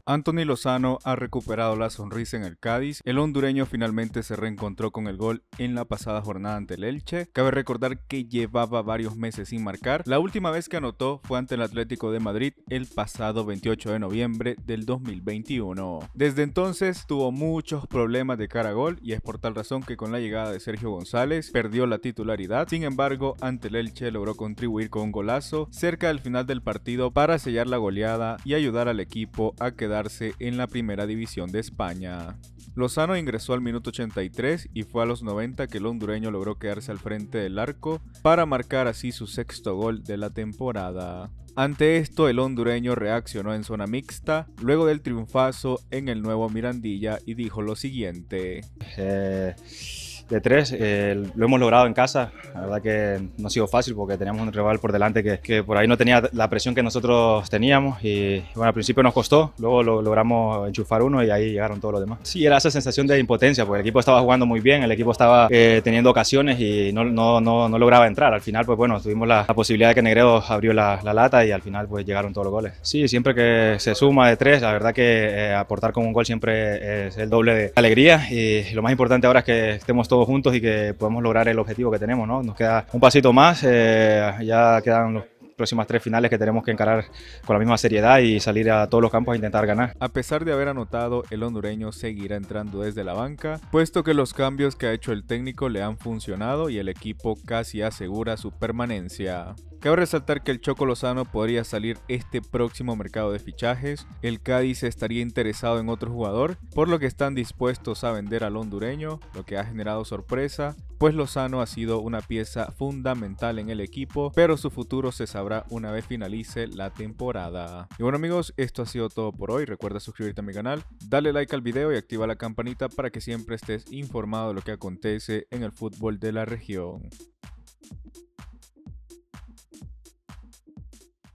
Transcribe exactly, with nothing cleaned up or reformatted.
Anthony Lozano ha recuperado la sonrisa en el Cádiz. El hondureño finalmente se reencontró con el gol en la pasada jornada ante el Elche. Cabe recordar que llevaba varios meses sin marcar. La última vez que anotó fue ante el Atlético de Madrid el pasado veintiocho de noviembre del dos mil veintiuno. Desde entonces tuvo muchos problemas de cara a gol y es por tal razón que con la llegada de Sergio González perdió la titularidad. Sin embargo, ante el Elche logró contribuir con un golazo cerca del final del partido para sellar la goleada y ayudar al equipo a quedar en la primera división de España. Lozano ingresó al minuto ochenta y tres y fue a los noventa que el hondureño logró quedarse al frente del arco para marcar así su sexto gol de la temporada. Ante esto, el hondureño reaccionó en zona mixta luego del triunfazo en el nuevo Mirandilla y dijo lo siguiente. Eh... De tres, eh, lo hemos logrado en casa. La verdad que no ha sido fácil porque teníamos un rival por delante que, que por ahí no tenía la presión que nosotros teníamos y bueno, al principio nos costó, luego lo, logramos enchufar uno y ahí llegaron todos los demás. Sí, era esa sensación de impotencia porque el equipo estaba jugando muy bien, el equipo estaba eh, teniendo ocasiones y no, no, no, no lograba entrar. Al final, pues bueno, tuvimos la, la posibilidad de que Negredo abrió la, la lata y al final pues llegaron todos los goles. Sí, siempre que se suma de tres, la verdad que eh, aportar con un gol siempre es el doble de alegría y lo más importante ahora es que estemos todos juntos y que podemos lograr el objetivo que tenemos, ¿no? Nos queda un pasito más, eh, ya quedan los próximas tres finales que tenemos que encarar con la misma seriedad y salir a todos los campos a intentar ganar. A pesar de haber anotado, el hondureño seguirá entrando desde la banca, puesto que los cambios que ha hecho el técnico le han funcionado y el equipo casi asegura su permanencia. Cabe resaltar que el Choco Lozano podría salir este próximo mercado de fichajes. El Cádiz estaría interesado en otro jugador, por lo que están dispuestos a vender al hondureño, lo que ha generado sorpresa, pues Lozano ha sido una pieza fundamental en el equipo, pero su futuro se sabrá una vez finalice la temporada. Y bueno amigos, esto ha sido todo por hoy. Recuerda suscribirte a mi canal, dale like al video y activa la campanita para que siempre estés informado de lo que acontece en el fútbol de la región.